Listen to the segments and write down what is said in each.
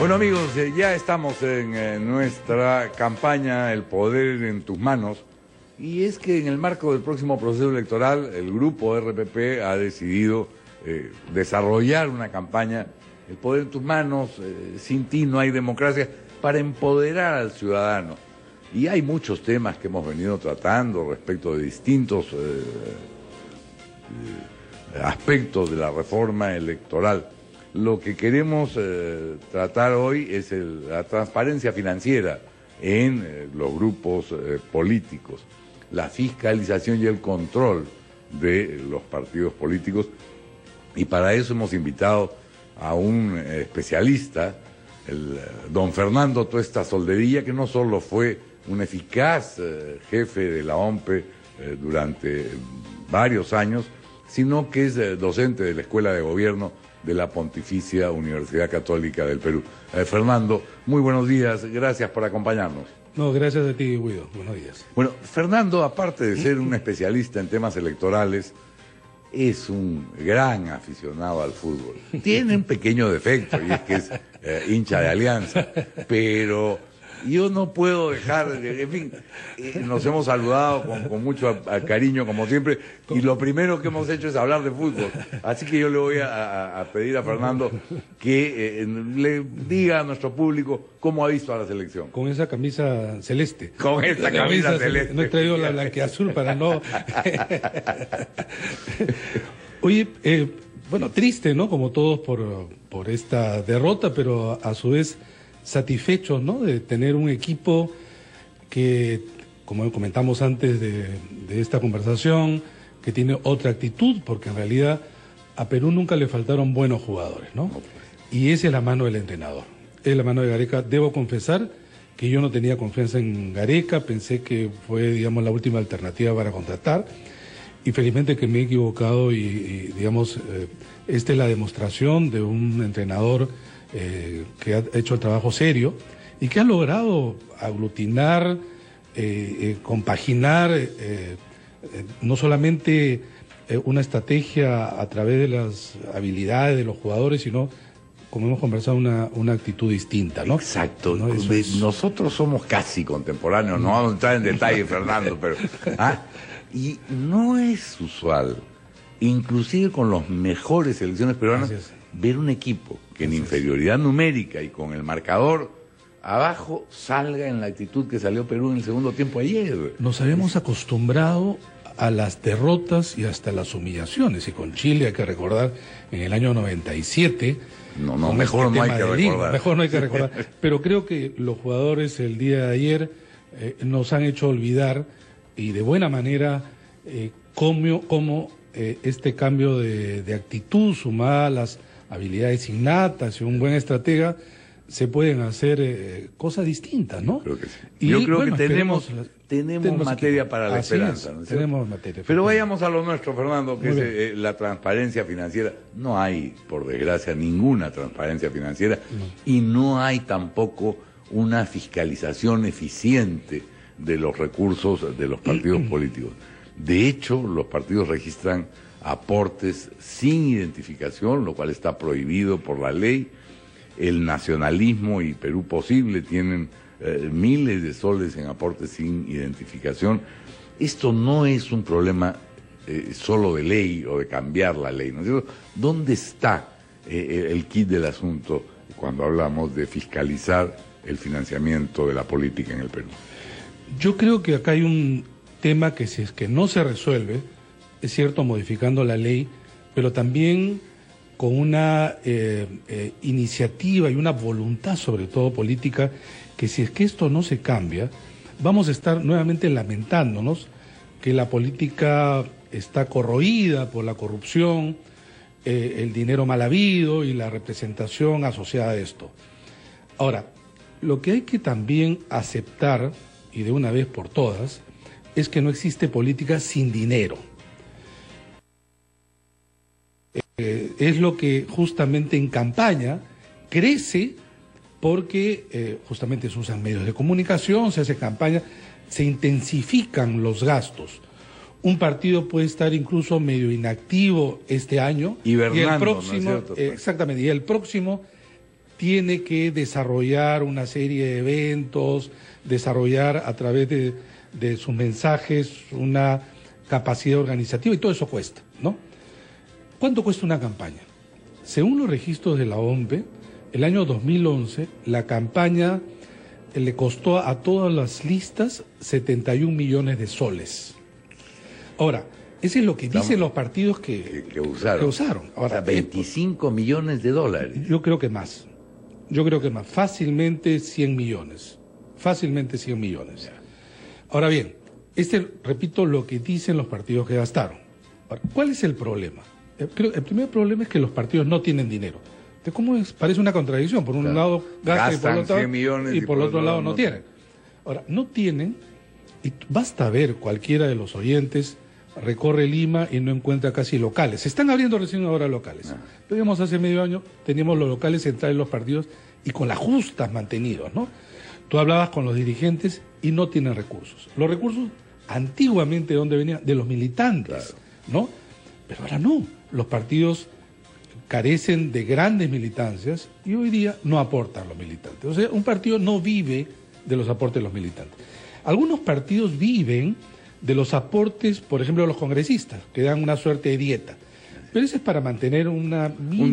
Bueno amigos, ya estamos en nuestra campaña El Poder en tus Manos, y es que en el marco del próximo proceso electoral el grupo RPP ha decidido desarrollar una campaña El Poder en tus Manos, sin ti no hay democracia, para empoderar al ciudadano. Y hay muchos temas que hemos venido tratando respecto de distintos aspectos de la reforma electoral. Lo que queremos tratar hoy es la transparencia financiera en los grupos políticos, la fiscalización y el control de los partidos políticos, y para eso hemos invitado a un especialista, el don Fernando Tuesta Soldevilla, que no solo fue un eficaz jefe de la OMPE durante varios años, sino que es docente de la Escuela de Gobierno de la Pontificia Universidad Católica del Perú. Fernando, muy buenos días, gracias por acompañarnos. No, gracias a ti, Guido, buenos días. Bueno, Fernando, aparte de ser un especialista en temas electorales, es un gran aficionado al fútbol. Tiene un pequeño defecto, y es que es hincha de Alianza, pero yo no puedo dejar, en fin, nos hemos saludado con mucho cariño como siempre, y lo primero que hemos hecho es hablar de fútbol. Así que yo le voy a pedir a Fernando que le diga a nuestro público cómo ha visto a la selección. Con esa camisa celeste. Con esa camisa celeste. No he traído la blanquiazul para no... Oye, bueno, triste, ¿no? Como todos por esta derrota, pero a su vez satisfechos, ¿no? De tener un equipo que, como comentamos antes de esta conversación, que tiene otra actitud, porque en realidad a Perú nunca le faltaron buenos jugadores, ¿no? Y esa es la mano del entrenador, es la mano de Gareca. Debo confesar que yo no tenía confianza en Gareca, pensé que fue, digamos, la última alternativa para contratar, y felizmente que me he equivocado y digamos, esta es la demostración de un entrenador que ha hecho el trabajo serio y que ha logrado aglutinar, compaginar no solamente una estrategia a través de las habilidades de los jugadores, sino, como hemos conversado, una actitud distinta, ¿no? Exacto. ¿No? Nosotros somos casi contemporáneos, no vamos a entrar en detalle, Fernando, pero... y no es usual, inclusive con los mejores selecciones peruanas, ver un equipo que en inferioridad numérica y con el marcador abajo salga en la actitud que salió Perú en el segundo tiempo ayer. Nos habíamos acostumbrado a las derrotas y hasta las humillaciones, y con Chile hay que recordar en el año 97... mejor no hay que recordar. Mejor no hay que recordar. Pero creo que los jugadores el día de ayer nos han hecho olvidar, y de buena manera, cómo este cambio de actitud, sumada a las habilidades innatas y un buen estratega, se pueden hacer cosas distintas, ¿no? Creo que sí. Y yo creo que tenemos materia para la esperanza, ¿no es cierto? Tenemos materia. Pero vayamos a lo nuestro, Fernando, que es la transparencia financiera. No hay, por desgracia, ninguna transparencia financiera, y no hay tampoco una fiscalización eficiente de los recursos de los partidos políticos. De hecho, los partidos registran aportes sin identificación, lo cual está prohibido por la ley. El nacionalismo y Perú Posible tienen miles de soles en aportes sin identificación. Esto no es un problema solo de ley o de cambiar la ley, ¿no es cierto? ¿Dónde está el quid del asunto cuando hablamos de fiscalizar el financiamiento de la política en el Perú? Yo creo que acá hay un tema que, si es que no se resuelve, es cierto, modificando la ley, pero también con una iniciativa y una voluntad, sobre todo política, que si es que esto no se cambia, vamos a estar nuevamente lamentándonos que la política está corroída por la corrupción, el dinero mal habido y la representación asociada a esto. Ahora, lo que hay que también aceptar, y de una vez por todas, es que no existe política sin dinero. Es lo que justamente en campaña crece, porque justamente se usan medios de comunicación, se hace campaña, se intensifican los gastos. Un partido puede estar incluso medio inactivo este año, hibernando, y el próximo, ¿no es cierto? exactamente, y el próximo tiene que desarrollar una serie de eventos, desarrollar a través de sus mensajes una capacidad organizativa, y todo eso cuesta, ¿no? ¿Cuánto cuesta una campaña? Según los registros de la OMPE, el año 2011, la campaña le costó a todas las listas 71 millones de soles. Ahora, ese es lo que dicen los partidos que usaron. Ahora, o sea, 25 millones de dólares. Yo creo que más. Fácilmente 100 millones. Fácilmente 100 millones. Ahora bien, repito lo que dicen los partidos que gastaron. Ahora, ¿cuál es el problema? El primer problema es que los partidos no tienen dinero. Entonces, ¿cómo es? Parece una contradicción. Por un lado gastan 100 millones y por el otro lado no tienen. Ahora, no tienen, y basta ver, cualquiera de los oyentes recorre Lima y no encuentra casi locales. Se están abriendo recién ahora locales. Pero digamos, hace medio año teníamos los locales centrales de los partidos y con las justas mantenidos, ¿no? Tú hablabas con los dirigentes y no tienen recursos. Los recursos antiguamente, ¿de dónde venían? De los militantes, ¿no? Pero ahora no. Los partidos carecen de grandes militancias y hoy día no aportan los militantes. O sea, un partido no vive de los aportes de los militantes. Algunos partidos viven de los aportes, por ejemplo, de los congresistas, que dan una suerte de dieta. Pero eso es para mantener una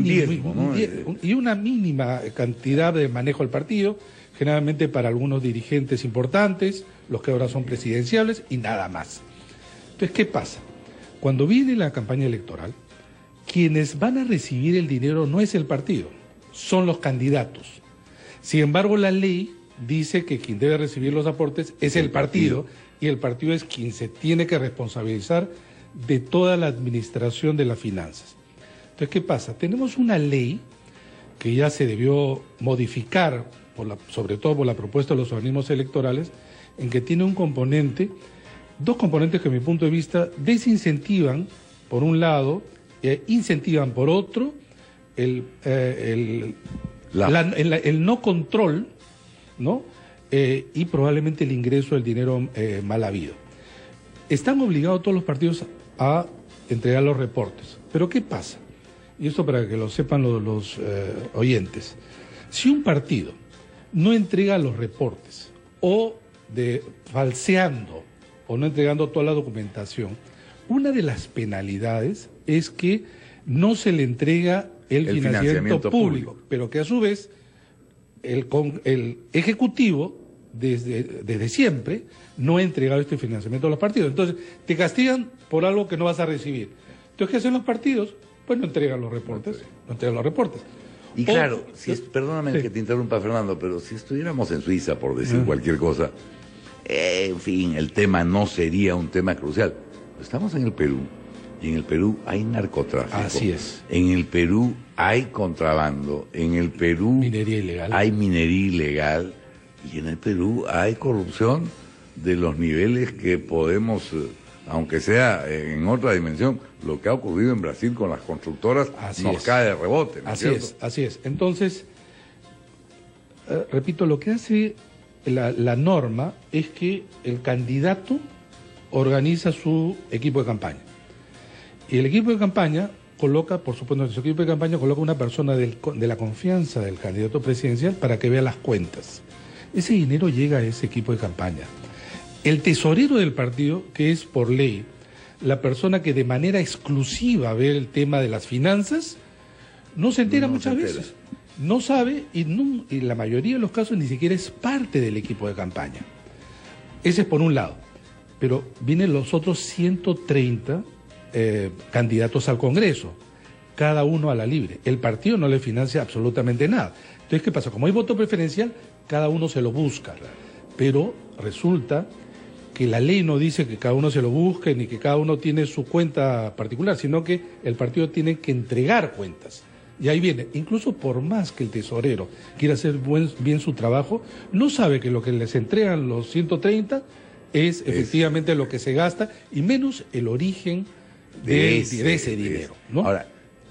mínima cantidad de manejo del partido, generalmente para algunos dirigentes importantes, los que ahora son presidenciables, y nada más. Entonces, ¿qué pasa? Cuando viene la campaña electoral, quienes van a recibir el dinero no es el partido, son los candidatos. Sin embargo, la ley dice que quien debe recibir los aportes es el partido, y el partido es quien se tiene que responsabilizar de toda la administración de las finanzas. Entonces, ¿qué pasa? Tenemos una ley que ya se debió modificar, sobre todo por la propuesta de los organismos electorales, en que tiene un componente, dos componentes que, a mi punto de vista, desincentivan, por un lado, incentivan, por otro, el no control, ¿no? Y probablemente el ingreso del dinero mal habido. Están obligados todos los partidos a entregar los reportes. Pero ¿qué pasa? Y esto para que lo sepan los oyentes. Si un partido no entrega los reportes o falseando o no entregando toda la documentación, una de las penalidades es que no se le entrega el financiamiento público, pero que a su vez el Ejecutivo desde siempre no ha entregado este financiamiento a los partidos. Entonces, te castigan por algo que no vas a recibir. Entonces, ¿qué hacen los partidos? Pues no entregan los reportes. Y claro, perdóname que te interrumpa, Fernando, pero si estuviéramos en Suiza, por decir cualquier cosa, en fin, el tema no sería un tema crucial. Estamos en el Perú, y en el Perú hay narcotráfico. Así es. En el Perú hay contrabando, en el Perú hay minería ilegal, y en el Perú hay corrupción de los niveles que podemos, aunque sea en otra dimensión, lo que ha ocurrido en Brasil con las constructoras cae de rebote, ¿no es cierto? Así es. Entonces, repito, lo que hace la norma es que el candidato organiza su equipo de campaña. Y el equipo de campaña coloca, por supuesto, en su equipo de campaña coloca una persona de la confianza del candidato presidencial para que vea las cuentas. Ese dinero llega a ese equipo de campaña. El tesorero del partido, que es por ley la persona que de manera exclusiva ve el tema de las finanzas, no se entera muchas veces. No sabe y en la mayoría de los casos ni siquiera es parte del equipo de campaña. Ese es por un lado. Pero vienen los otros 130 candidatos al Congreso, cada uno a la libre. El partido no le financia absolutamente nada. Entonces, ¿qué pasa? Como hay voto preferencial, cada uno se lo busca. Pero resulta que la ley no dice que cada uno se lo busque ni que cada uno tiene su cuenta particular, sino que el partido tiene que entregar cuentas. Y ahí viene, incluso por más que el tesorero quiera hacer bien su trabajo, no sabe que lo que les entregan los 130 es efectivamente lo que se gasta y menos el origen de ese dinero, ¿no? Ahora,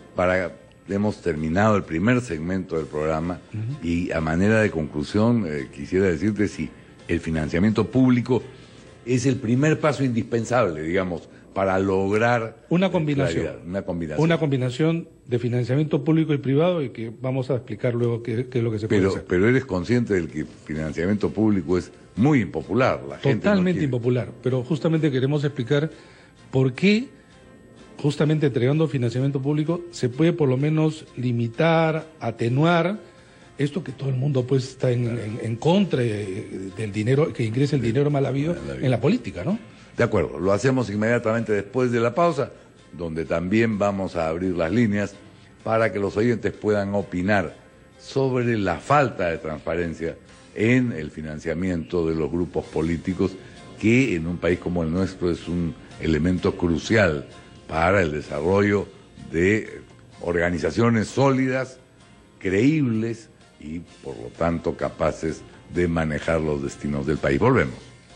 hemos terminado el primer segmento del programa y a manera de conclusión quisiera decirte si el financiamiento público es el primer paso indispensable, digamos, para lograr una combinación. Una combinación de financiamiento público y privado, y que vamos a explicar luego qué es lo que se puede hacer. Pero eres consciente del que el financiamiento público es muy impopular. La gente totalmente impopular, pero justamente queremos explicar por qué, justamente entregando financiamiento público, se puede por lo menos limitar, atenuar esto que todo el mundo pues está en contra del dinero, que ingrese el dinero mal habido en la política, ¿no? De acuerdo, lo hacemos inmediatamente después de la pausa, donde también vamos a abrir las líneas para que los oyentes puedan opinar sobre la falta de transparencia en el financiamiento de los grupos políticos, que en un país como el nuestro es un elemento crucial para el desarrollo de organizaciones sólidas, creíbles y por lo tanto capaces de manejar los destinos del país. Volvemos.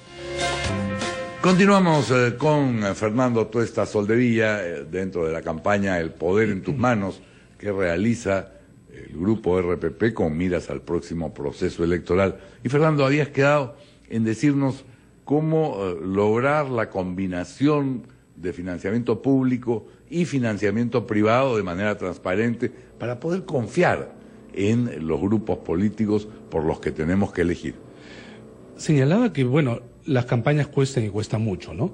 Continuamos con Fernando Tuesta Soldevilla dentro de la campaña El Poder en tus Manos, que realiza el grupo RPP con miras al próximo proceso electoral. Y Fernando, habías quedado en decirnos cómo lograr la combinación de financiamiento público y financiamiento privado de manera transparente para poder confiar en los grupos políticos por los que tenemos que elegir. Señalaba que, bueno, las campañas cuestan y cuestan mucho, ¿no?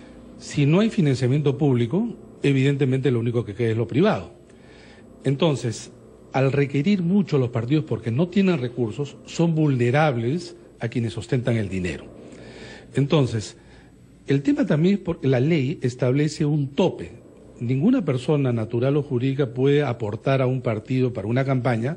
Si no hay financiamiento público, evidentemente lo único que queda es lo privado. Entonces, al requerir mucho los partidos porque no tienen recursos, son vulnerables a quienes ostentan el dinero. Entonces, el tema también es porque la ley establece un tope. Ninguna persona natural o jurídica puede aportar a un partido para una campaña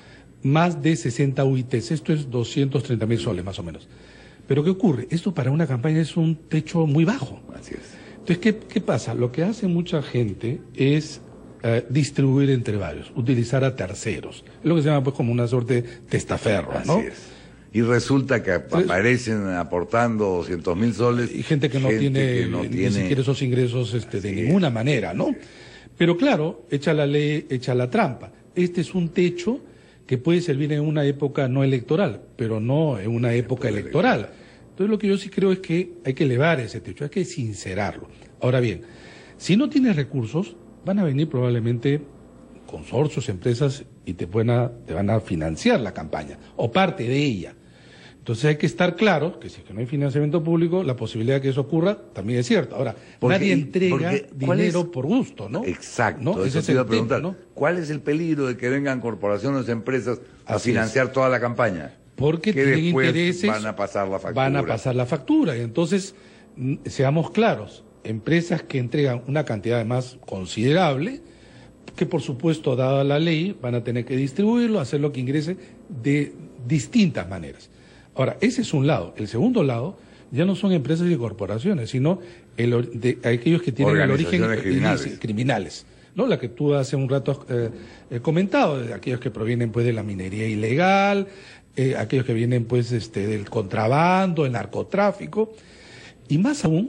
más de 60 UITs. Esto es 230.000 soles más o menos. Pero ¿qué ocurre? Esto para una campaña es un techo muy bajo. Así es. Entonces, ¿qué pasa? Lo que hace mucha gente es distribuir entre varios, utilizar a terceros. Es lo que se llama pues como una suerte de testaferro, ¿no? Así es. Y resulta que aparecen aportando 200.000 soles. Y gente que no tiene ni siquiera esos ingresos de ninguna manera, ¿no? Pero claro, echa la ley, echa la trampa. Este es un techo que puede servir en una época no electoral, pero no en una época electoral. Entonces lo que yo sí creo es que hay que elevar ese techo, hay que sincerarlo. Ahora bien, si no tienes recursos, van a venir probablemente consorcios, empresas, y te van a financiar la campaña, o parte de ella. Entonces hay que estar claro que si es que no hay financiamiento público, la posibilidad de que eso ocurra también es cierta. Ahora, nadie entrega dinero por gusto, ¿no? Exacto, ¿no? Eso te iba a preguntar, ¿no? ¿Cuál es el peligro de que vengan corporaciones, empresas a financiar toda la campaña? Porque tienen intereses, van a pasar la factura. Van a pasar la factura. Y entonces, seamos claros, empresas que entregan una cantidad además considerable, que por supuesto, dada la ley, van a tener que distribuirlo, hacer lo que ingrese de distintas maneras. Ahora, ese es un lado. El segundo lado ya no son empresas y corporaciones, sino aquellos que tienen el origen criminales, ¿no? La que tú hace un rato comentado, de aquellos que provienen pues de la minería ilegal, aquellos que vienen pues del contrabando, el narcotráfico, y más aún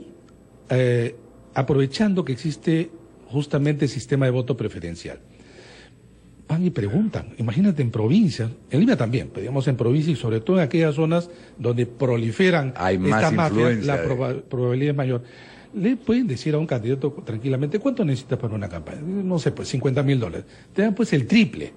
aprovechando que existe justamente el sistema de voto preferencial. Van y preguntan, imagínate en provincias, en Lima también, pero digamos en provincias y sobre todo en aquellas zonas donde proliferan estas mafias, la probabilidad es mayor. Le pueden decir a un candidato tranquilamente, ¿cuánto necesitas para una campaña? No sé, pues $50.000. Te dan pues el triple.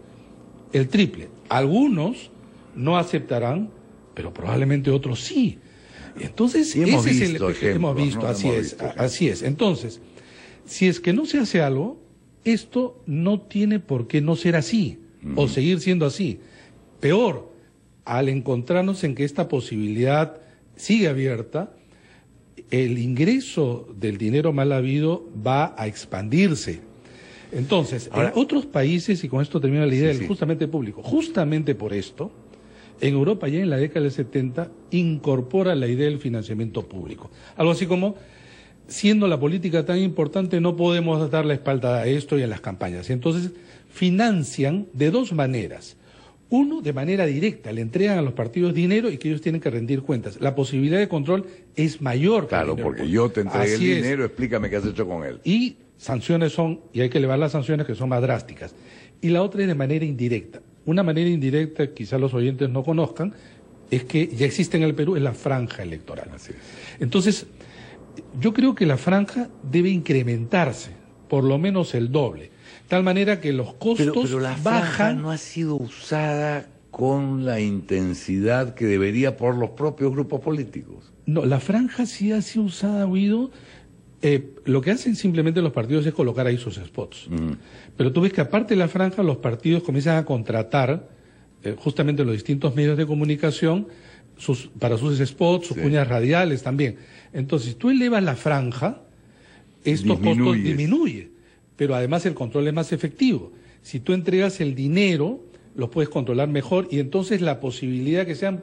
Algunos no aceptarán, pero probablemente otros sí. Entonces, hemos visto, así es. Entonces, si es que no se hace algo, esto no tiene por qué no ser así, o seguir siendo así. Peor, al encontrarnos en que esta posibilidad sigue abierta, el ingreso del dinero mal habido va a expandirse. Entonces, ahora, en otros países, y con esto termina la idea del justamente público, justamente por esto, en Europa ya en la década del 70 incorpora la idea del financiamiento público. Algo así como, siendo la política tan importante, no podemos dar la espalda a esto y a las campañas. Y entonces financian de dos maneras. Uno, de manera directa, le entregan a los partidos dinero y que ellos tienen que rendir cuentas. La posibilidad de control es mayor. Claro, porque yo te entregué el dinero, explícame qué has hecho con él. Y sanciones y hay que elevar las sanciones que son más drásticas. Y la otra es de manera indirecta. Una manera indirecta, quizás los oyentes no conozcan, es que ya existe en el Perú, es la franja electoral. Así es. Entonces, Yo creo que la franja debe incrementarse, por lo menos el doble, de tal manera que los costos pero la franja bajan. no ha sido usada con la intensidad que debería por los propios grupos políticos. No, la franja sí ha sido usada, Guido. Lo que hacen simplemente los partidos es colocar ahí sus spots. Pero tú ves que aparte de la franja, los partidos comienzan a contratar justamente los distintos medios de comunicación para sus spots, sus cuñas radiales también. Entonces, si tú elevas la franja, estos costos disminuyen, pero además el control es más efectivo. Si tú entregas el dinero, los puedes controlar mejor y entonces la posibilidad que sean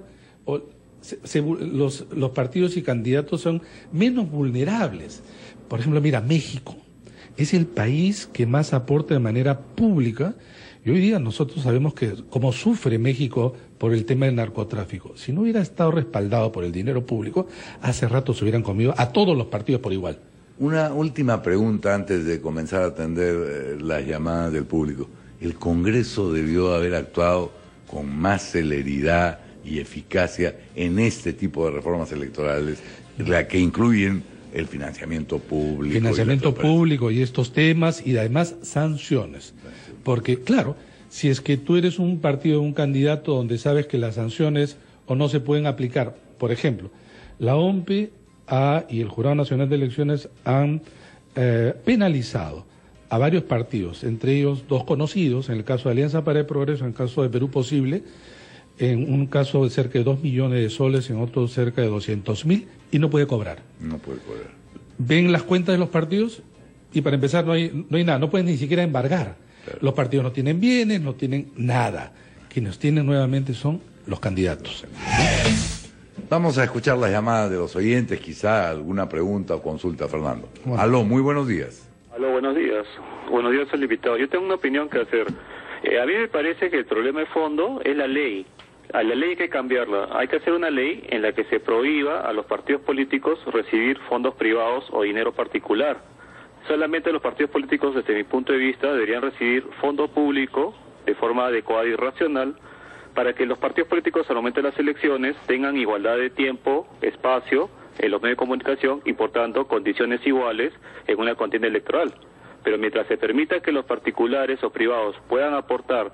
los partidos y candidatos son menos vulnerables. Por ejemplo, mira, México es el país que más aporta de manera pública y hoy día nosotros sabemos que cómo sufre México por el tema del narcotráfico. Si no hubiera estado respaldado por el dinero público, hace rato se hubieran comido a todos los partidos por igual. Una última pregunta antes de comenzar a atender las llamadas del público. ¿El Congreso debió haber actuado con más celeridad y eficacia en este tipo de reformas electorales, la que incluyen el financiamiento público? Financiamiento público y estos temas y además sanciones. Porque, claro, si es que tú eres un partido, un candidato donde sabes que las sanciones o no se pueden aplicar, por ejemplo, la OMPE y el Jurado Nacional de Elecciones han penalizado a varios partidos, entre ellos dos conocidos, en el caso de Alianza para el Progreso, en el caso de Perú Posible, en un caso de cerca de 2 millones de soles, en otro cerca de 200.000, y no puede cobrar. No puede cobrar. Ven las cuentas de los partidos y para empezar no hay nada, no pueden ni siquiera embargar. Claro. Los partidos no tienen bienes, no tienen nada. Quienes tienen nuevamente son los candidatos. Vamos a escuchar las llamadas de los oyentes, quizá alguna pregunta o consulta, Fernando. Bueno. Aló, muy buenos días. Aló, buenos días. Buenos días al invitado. Yo tengo una opinión que hacer. A mí me parece que el problema de fondo es la ley. A la ley hay que cambiarla. Hay que hacer una ley en la que se prohíba a los partidos políticos recibir fondos privados o dinero particular. Solamente los partidos políticos, desde mi punto de vista, deberían recibir fondo público de forma adecuada y racional para que los partidos políticos al momento de las elecciones tengan igualdad de tiempo, espacio en los medios de comunicación y, por tanto, condiciones iguales en una contienda electoral. Pero mientras se permita que los particulares o privados puedan aportar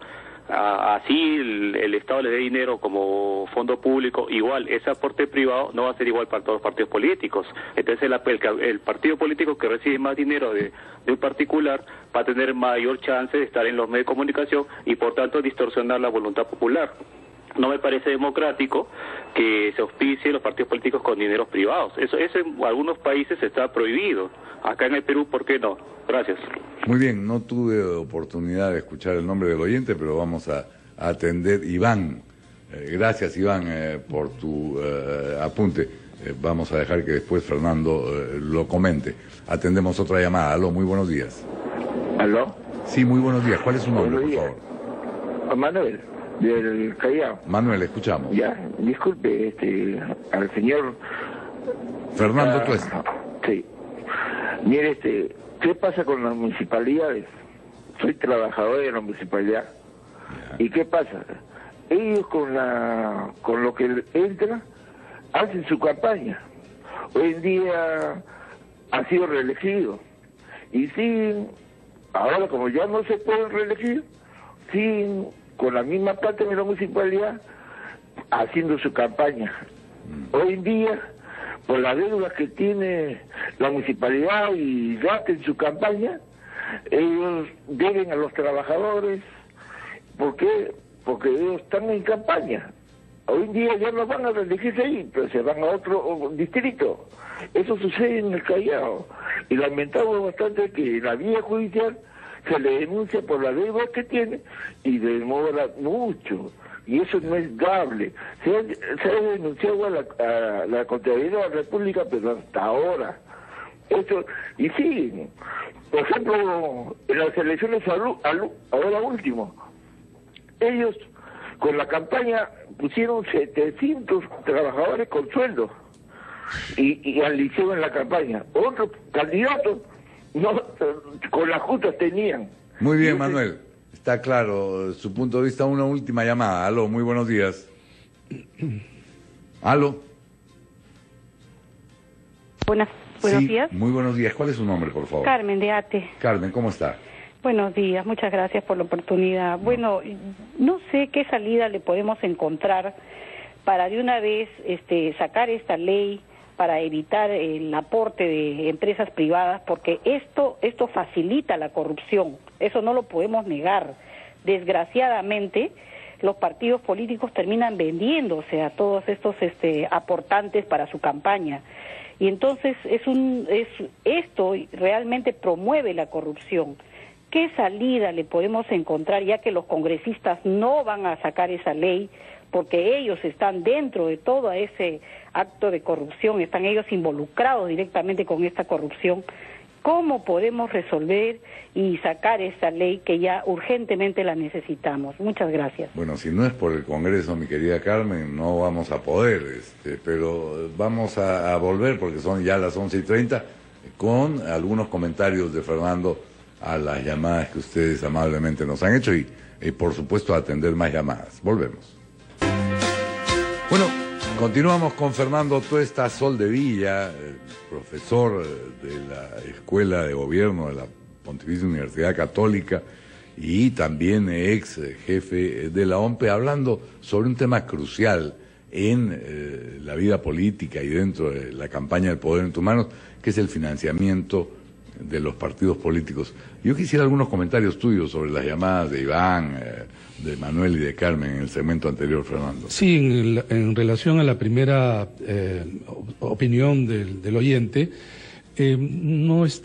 así el Estado le dé dinero como fondo público, igual ese aporte privado no va a ser igual para todos los partidos políticos. Entonces el partido político que recibe más dinero de un particular va a tener mayor chance de estar en los medios de comunicación y por tanto distorsionar la voluntad popular. No me parece democrático que se auspicie los partidos políticos con dineros privados. Eso en algunos países está prohibido. Acá en el Perú, ¿por qué no? Gracias. Muy bien, no tuve oportunidad de escuchar el nombre del oyente, pero vamos a atender. Iván, gracias Iván por tu apunte. Vamos a dejar que después Fernando lo comente. Atendemos otra llamada. Aló, muy buenos días. ¿Aló? Sí, muy buenos días. ¿Cuál es su nombre, por favor? Manuel, del Callao. Manuel, escuchamos. Ya, disculpe, al señor... Fernando Tuesta. Sí. Mire, ¿qué pasa con las municipalidades? Soy trabajador de la municipalidad. ¿Y qué pasa? Ellos con lo que entra, hacen su campaña. Hoy en día ha sido reelegido. Y siguen, ahora como ya no se pueden reelegir, siguen con la misma plata de la municipalidad haciendo su campaña. Hoy en día, por las deudas que tiene la municipalidad y gasta en su campaña, ellos deben a los trabajadores. ¿Por qué? Porque ellos están en campaña. Hoy en día ya no van a reelegirse ahí, pero se van a otro distrito. Eso sucede en el Callao. Y lamentamos bastante que en la vía judicial se le denuncia por la deuda que tiene y demora mucho. Y eso no es dable. Se ha denunciado a la Contraloría de la República, pero hasta ahora. Eso, y sí, por ejemplo, en las elecciones ahora último, ellos con la campaña pusieron 700 trabajadores con sueldo y hicieron la campaña. Otros candidatos no, con las justas tenían. Muy bien, Manuel. Está claro su punto de vista. Una última llamada. Aló, muy buenos días. Aló. Buenas. Buenos Sí, días. muy buenos días. ¿Cuál es su nombre, por favor? Carmen de ATE. Carmen, ¿cómo está? Buenos días, muchas gracias por la oportunidad. Bueno, no sé qué salida le podemos encontrar para de una vez sacar esta ley para evitar el aporte de empresas privadas, porque esto facilita la corrupción, eso no lo podemos negar. Desgraciadamente, los partidos políticos terminan vendiéndose a todos estos aportantes para su campaña. Y entonces esto realmente promueve la corrupción. ¿Qué salida le podemos encontrar, ya que los congresistas no van a sacar esa ley, porque ellos están dentro de todo ese acto de corrupción, están ellos involucrados directamente con esta corrupción? ¿Cómo podemos resolver y sacar esta ley que ya urgentemente la necesitamos? Muchas gracias. Bueno, si no es por el Congreso, mi querida Carmen, no vamos a poder, pero vamos a volver, porque son ya las 11:30, con algunos comentarios de Fernando a las llamadas que ustedes amablemente nos han hecho y por supuesto, a atender más llamadas. Volvemos. Bueno, continuamos con Fernando Tuesta Soldevilla, profesor de la Escuela de Gobierno de la Pontificia Universidad Católica y también ex jefe de la OMPE, hablando sobre un tema crucial en la vida política y dentro de la campaña del poder en tus manos, que es el financiamiento de los partidos políticos. Yo quisiera algunos comentarios tuyos sobre las llamadas de Iván, de Manuel y de Carmen en el segmento anterior, Fernando. Sí, en relación a la primera opinión del oyente, eso no es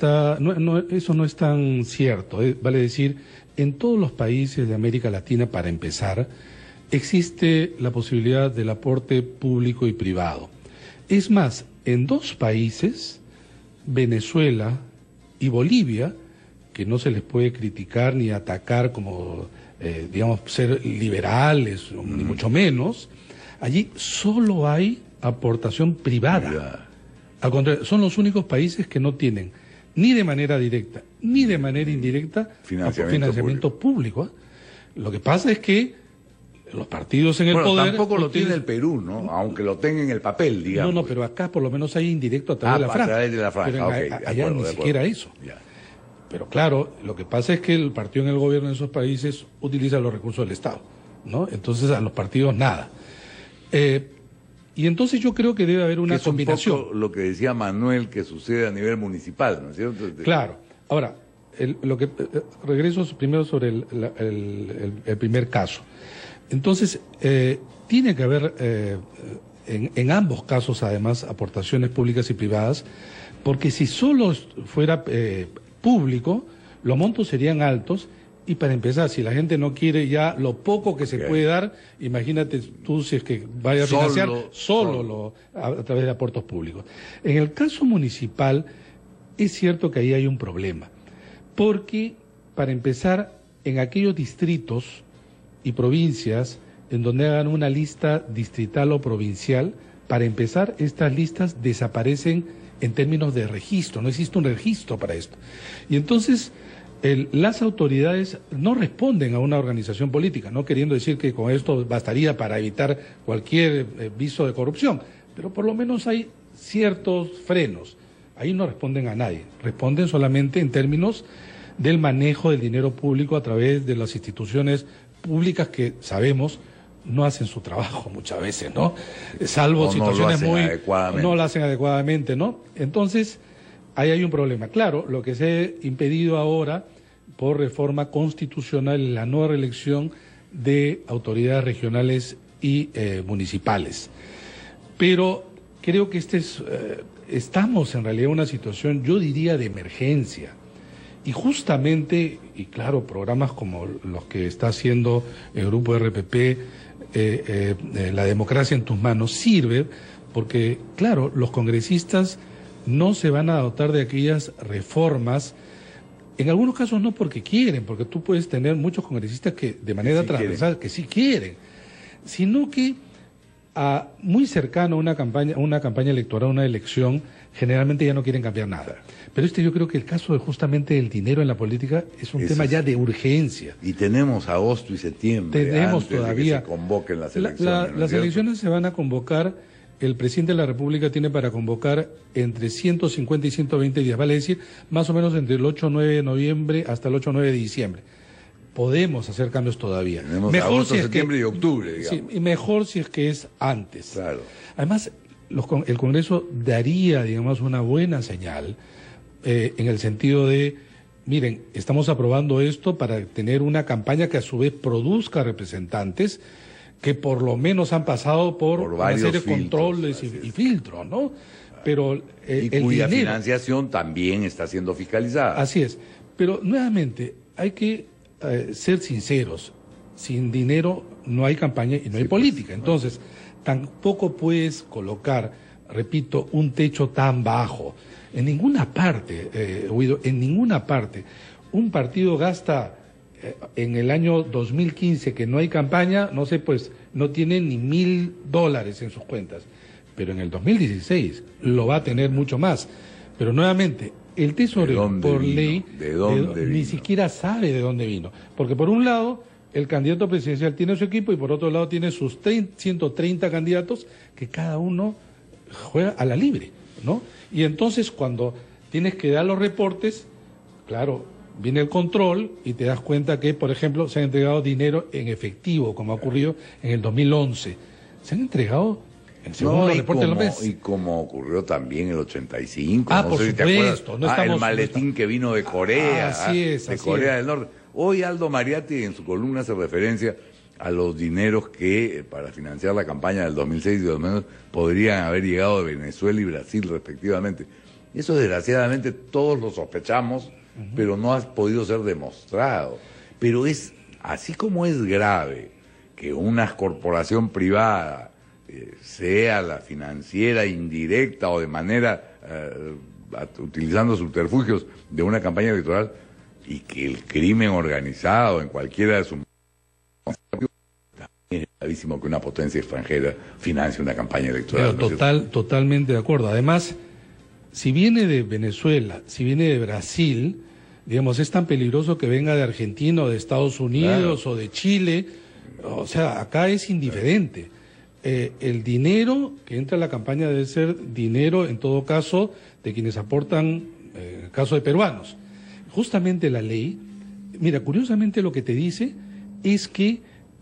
tan cierto. Vale decir, en todos los países de América Latina, para empezar, existe la posibilidad del aporte público y privado. Es más, en dos países, Venezuela y Bolivia, que no se les puede criticar ni atacar como, digamos, ser liberales, ni mucho menos, allí solo hay aportación privada. Al contrario, son los únicos países que no tienen ni de manera directa ni de manera indirecta financiamiento público. Lo que pasa es que los partidos en el poder... Tampoco lo tiene el Perú, ¿no? Aunque lo tenga en el papel, digamos. No, pero acá por lo menos hay indirecto a través de la franja. A través de la franja, pero allá ni siquiera eso. Ya. Pero claro, lo que pasa es que el partido en el gobierno de esos países utiliza los recursos del Estado, ¿no? Entonces a los partidos nada. Y entonces yo creo que debe haber una combinación. Un poco lo que decía Manuel, que sucede a nivel municipal, ¿no es cierto? Claro. Ahora, regreso primero sobre el primer caso. Entonces, tiene que haber en ambos casos, además, aportaciones públicas y privadas, porque si solo fuera público, los montos serían altos. Y para empezar, si la gente no quiere ya lo poco que se puede dar, imagínate tú si es que vaya a financiar solo a través de aportes públicos. En el caso municipal, es cierto que ahí hay un problema, porque para empezar, en aquellos distritos y provincias en donde hagan una lista distrital o provincial, para empezar, estas listas desaparecen en términos de registro, no existe un registro para esto. Y entonces las autoridades no responden a una organización política, no queriendo decir que con esto bastaría para evitar cualquier viso de corrupción, pero por lo menos hay ciertos frenos. Ahí no responden a nadie, responden solamente en términos del manejo del dinero público a través de las instituciones públicas que sabemos no hacen su trabajo muchas veces, ¿no? Salvo situaciones no lo hacen adecuadamente, ¿no? Entonces, ahí hay un problema. Claro, lo que se ha impedido ahora por reforma constitucional es la no reelección de autoridades regionales y municipales. Pero creo que estamos en realidad en una situación, yo diría, de emergencia. Y justamente, y claro, programas como los que está haciendo el Grupo RPP, La Democracia en tus Manos, sirve porque, claro, los congresistas no se van a dotar de aquellas reformas, en algunos casos no porque quieren, porque tú puedes tener muchos congresistas que de manera transversal, que sí quieren, sino que muy cercano a una campaña electoral, una elección, generalmente ya no quieren cambiar nada. Pero yo creo que el caso de justamente el dinero en la política es un tema ya de urgencia. Y tenemos agosto y septiembre, tenemos antes todavía de que se convoquen las elecciones. Las elecciones se van a convocar el presidente de la República tiene para convocar entre 150 y 120 días, vale decir, más o menos entre el 8 o 9 de noviembre hasta el 8 o 9 de diciembre. Podemos hacer cambios todavía. Tenemos agosto, septiembre y octubre, digamos. Sí, y mejor si es que es antes. Claro. Además, el Congreso daría, digamos, una buena señal en el sentido de, miren, estamos aprobando esto para tener una campaña que a su vez produzca representantes que por lo menos han pasado por una serie de controles y filtros, ¿no? Pero y cuya financiación también está siendo fiscalizada. Así es. Pero nuevamente, hay que ser sinceros. Sin dinero no hay campaña y no hay política. Entonces, tampoco puedes colocar, repito, un techo tan bajo. En ninguna parte, Guido, en ninguna parte, un partido gasta en el año 2015 que no hay campaña, no sé, pues no tiene ni $1.000 en sus cuentas. Pero en el 2016 lo va a tener mucho más. Pero nuevamente, el tesorero por ley ni siquiera sabe de dónde vino. Porque por un lado, el candidato presidencial tiene su equipo y por otro lado tiene sus 130 candidatos que cada uno juega a la libre, ¿no? Y entonces cuando tienes que dar los reportes, claro, viene el control y te das cuenta que, por ejemplo, se han entregado dinero en efectivo, como ha ocurrido en el 2011. Se han entregado en segundo reporte de los meses. Y como ocurrió también en el 85. Ah, no por sé supuesto. Si te acuerdas. No estamos, el maletín que vino de Corea. Así es, de Corea del Norte. Hoy Aldo Mariatti en su columna hace referencia a los dineros que para financiar la campaña del 2006 y 2009 podrían haber llegado de Venezuela y Brasil respectivamente. Eso desgraciadamente todos lo sospechamos, pero no ha podido ser demostrado. Pero es, así como es grave que una corporación privada sea la financiera indirecta o de manera, utilizando subterfugios de una campaña electoral, y que el crimen organizado en cualquiera de sus... También es gravísimo que una potencia extranjera financie una campaña electoral. Pero totalmente de acuerdo. Además, si viene de Venezuela, si viene de Brasil, digamos, es tan peligroso que venga de Argentina o de Estados Unidos o de Chile. O sea, acá es indiferente. El dinero que entra a la campaña debe ser dinero, en todo caso, de quienes aportan, en el caso de peruanos. Justamente la ley, mira, curiosamente lo que te dice es que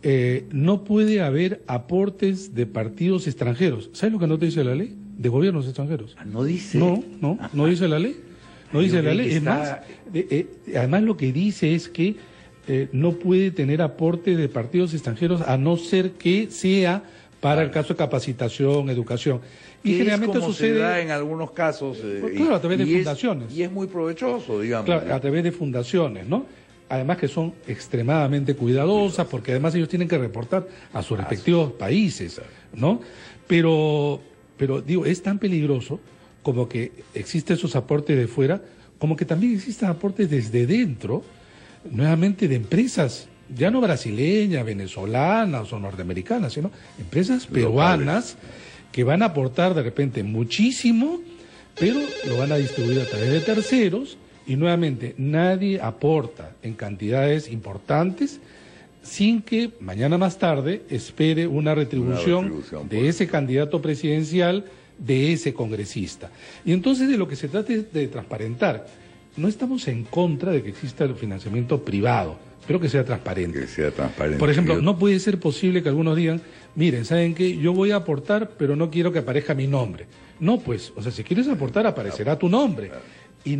no puede haber aportes de partidos extranjeros. ¿Sabes lo que no te dice la ley? De gobiernos extranjeros. ¿No dice? No dice la ley. No dice la ley. Es más, además lo que dice es que no puede tener aporte de partidos extranjeros a no ser que sea para el caso de capacitación, educación. Y generalmente sucede... se da en algunos casos. Claro, a través de fundaciones. Y es muy provechoso, digamos. Claro, a través de fundaciones, ¿no? Además que son extremadamente cuidadosas, porque además ellos tienen que reportar a sus respectivos países, ¿no? Pero digo, es tan peligroso como que existen esos aportes de fuera, como que también existen aportes desde dentro, nuevamente de empresas, ya no brasileñas, venezolanas o norteamericanas, sino empresas peruanas que van a aportar de repente muchísimo, pero lo van a distribuir a través de terceros y nuevamente nadie aporta en cantidades importantes sin que mañana más tarde espere una retribución de ese candidato presidencial, de ese congresista. Y entonces de lo que se trata es de transparentar. No estamos en contra de que exista el financiamiento privado, pero que sea transparente. Que sea transparente. Por ejemplo, no puede ser posible que algunos digan, miren, ¿saben qué? Yo voy a aportar, pero no quiero que aparezca mi nombre. No, pues, o sea, si quieres aportar, aparecerá tu nombre. Y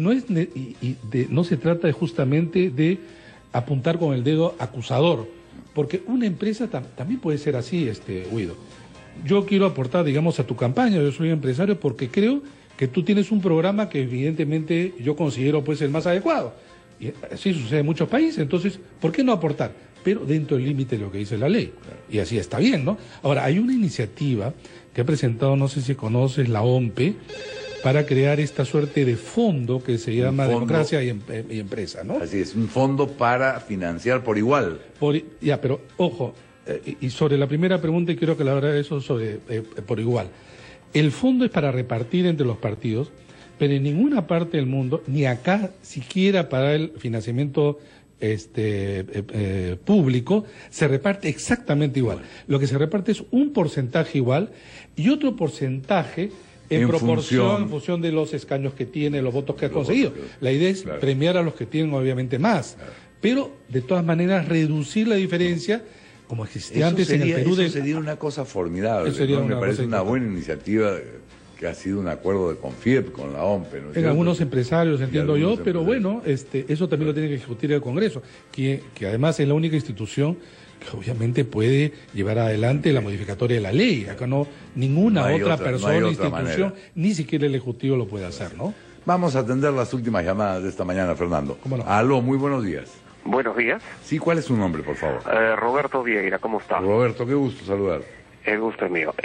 no se trata justamente de apuntar con el dedo acusador, porque una empresa también puede ser así, Guido. Yo quiero aportar, digamos, a tu campaña, yo soy empresario porque creo que tú tienes un programa que evidentemente yo considero pues el más adecuado. Y así sucede en muchos países, entonces, ¿por qué no aportar? Pero dentro del límite de lo que dice la ley. Y así está bien, ¿no? Ahora, hay una iniciativa que ha presentado, no sé si conoces, la OMPE, para crear esta suerte de fondo que se llama Democracia y Empresa, ¿no? Así es, un fondo para financiar por igual. Pero ojo, y sobre la primera pregunta, y quiero que le hablara eso sobre por igual. El fondo es para repartir entre los partidos, pero en ninguna parte del mundo, ni acá siquiera para el financiamiento público se reparte exactamente igual. Lo que se reparte es un porcentaje igual y otro porcentaje en función de los escaños que tiene, los votos que ha conseguido. La idea es premiar a los que tienen obviamente más, pero de todas maneras reducir la diferencia como existía antes en el Perú. Eso sería una cosa formidable, me parece una buena iniciativa que ha sido un acuerdo de Confiep con la OMPE. ¿no? En algunos empresarios, entiendo yo, pero bueno, eso también lo tiene que discutir el Congreso, que además es la única institución que obviamente puede llevar adelante la modificatoria de la ley. Acá ninguna otra persona, institución, ni siquiera el Ejecutivo lo puede hacer, ¿no? Vamos a atender las últimas llamadas de esta mañana, Fernando. ¿Cómo no? Aló, muy buenos días. Buenos días. Sí, ¿cuál es su nombre, por favor? Roberto Vieira, ¿cómo está? Roberto, qué gusto saludar. El gusto es mío.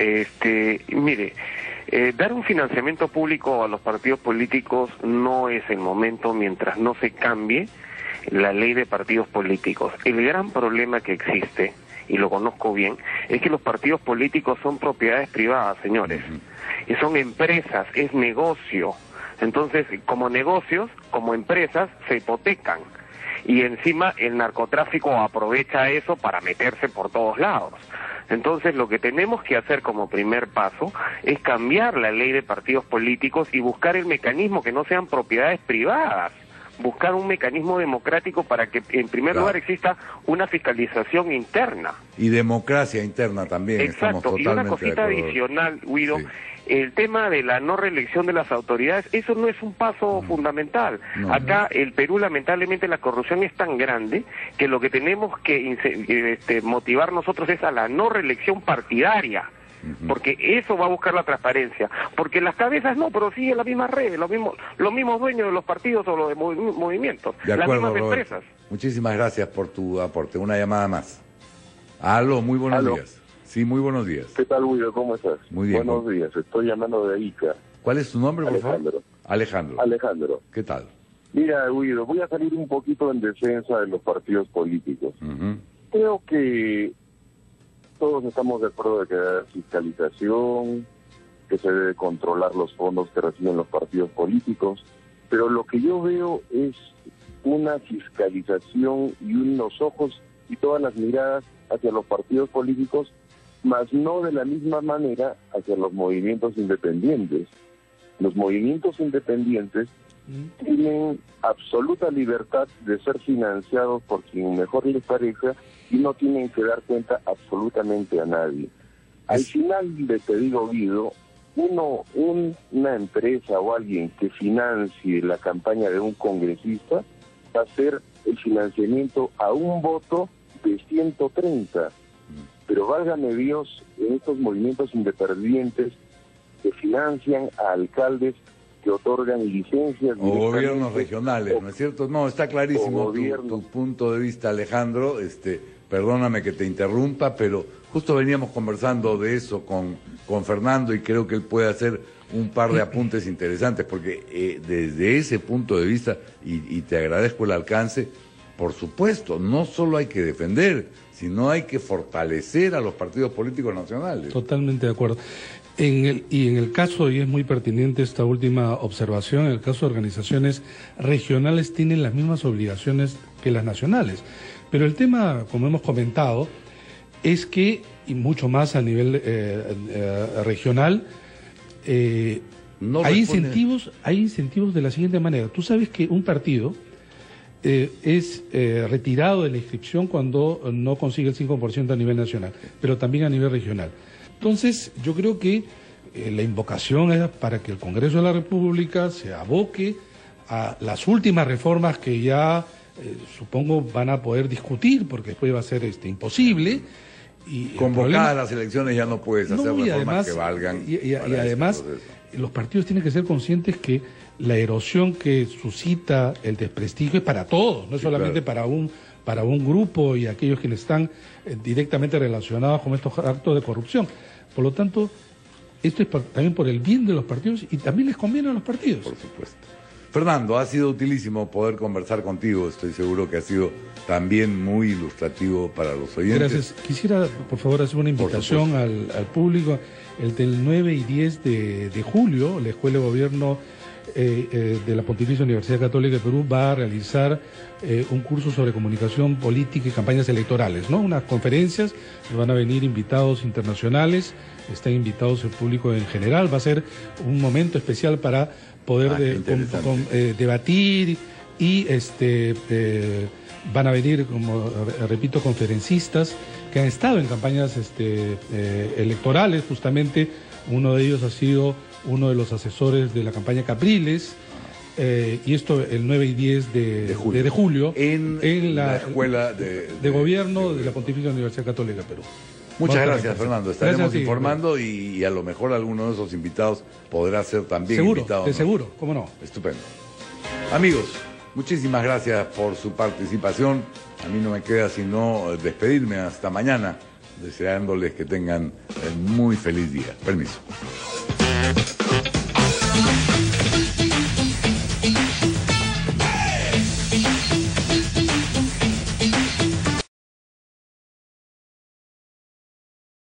Mire, dar un financiamiento público a los partidos políticos no es el momento mientras no se cambie la ley de partidos políticos. El gran problema que existe, y lo conozco bien, es que los partidos políticos son propiedades privadas, señores. Y son empresas, es negocio. Entonces, como negocios, como empresas, se hipotecan. Y encima el narcotráfico aprovecha eso para meterse por todos lados. Entonces lo que tenemos que hacer como primer paso es cambiar la ley de partidos políticos y buscar el mecanismo que no sean propiedades privadas. Buscar un mecanismo democrático para que en primer lugar exista una fiscalización interna. Y democracia interna también. Exacto, y una cosita adicional, Guido. Sí. El tema de la no reelección de las autoridades, eso no es un paso fundamental. Acá el Perú, lamentablemente, la corrupción es tan grande que lo que tenemos que motivar nosotros es a la no reelección partidaria. Porque eso va a buscar la transparencia. Porque las cabezas no, pero siguen las mismas redes, los mismos dueños de los partidos o los de movimientos, de acuerdo, las mismas empresas. Muchísimas gracias por tu aporte. Una llamada más. Aló, muy buenos días. Sí, muy buenos días. ¿Qué tal, Guido? ¿Cómo estás? Muy bien. Buenos días, estoy llamando de Ica. ¿Cuál es tu nombre, por favor? Alejandro. ¿Qué tal? Mira, Guido, voy a salir un poquito en defensa de los partidos políticos. Creo que todos estamos de acuerdo de que haya fiscalización, que se debe controlar los fondos que reciben los partidos políticos, pero lo que yo veo es una fiscalización y unos ojos y todas las miradas hacia los partidos políticos, mas no de la misma manera hacia los movimientos independientes. Los movimientos independientes tienen absoluta libertad de ser financiados por quien mejor les parezca y no tienen que dar cuenta absolutamente a nadie. Al final, te digo, Guido, una empresa o alguien que financie la campaña de un congresista va a hacer el financiamiento a un voto de 130, pero válgame Dios, en estos movimientos independientes que financian a alcaldes que otorgan licencias o gobiernos regionales, ¿no es cierto? No, está clarísimo tu punto de vista, Alejandro. Perdóname que te interrumpa, pero justo veníamos conversando de eso con Fernando y creo que él puede hacer un par de apuntes interesantes, porque desde ese punto de vista, y te agradezco el alcance, por supuesto, no solo hay que defender, sino hay que fortalecer a los partidos políticos nacionales. Totalmente de acuerdo. En el caso, y es muy pertinente esta última observación, en el caso de organizaciones regionales tienen las mismas obligaciones que las nacionales. Pero el tema, como hemos comentado, es que, y mucho más a nivel regional, hay incentivos de la siguiente manera. Tú sabes que un partido es retirado de la inscripción cuando no consigue el 5% a nivel nacional, pero también a nivel regional. Entonces, yo creo que la invocación es para que el Congreso de la República se aboque a las últimas reformas que ya supongo van a poder discutir, porque después va a ser imposible. Y convocadas las elecciones ya no puedes hacer reformas que valgan. Y además, los partidos tienen que ser conscientes que la erosión que suscita el desprestigio es para todos, no es solamente para un grupo y aquellos quienes están directamente relacionados con estos actos de corrupción. Por lo tanto, esto es también por el bien de los partidos y también les conviene a los partidos. Por supuesto. Fernando, ha sido utilísimo poder conversar contigo. Estoy seguro que ha sido también muy ilustrativo para los oyentes. Gracias. Quisiera, por favor, hacer una invitación al público. El del 9 y 10 de julio, la Escuela de Gobierno de la Pontificia Universidad Católica de Perú va a realizar un curso sobre comunicación política y campañas electorales, ¿no? Unas conferencias, van a venir invitados internacionales, están invitados el público en general, va a ser un momento especial para poder debatir y van a venir, como repito, conferencistas que han estado en campañas electorales. Justamente uno de ellos ha sido uno de los asesores de la campaña Capriles, y esto el 9 y 10 de julio en la Escuela de Gobierno de la Pontificia Universidad Católica de Perú. Muchas gracias, Fernando. Estaremos informando y a lo mejor alguno de esos invitados podrá ser también invitado. De seguro, cómo no. Estupendo. Amigos, muchísimas gracias por su participación. A mí no me queda sino despedirme hasta mañana, deseándoles que tengan un muy feliz día. Permiso.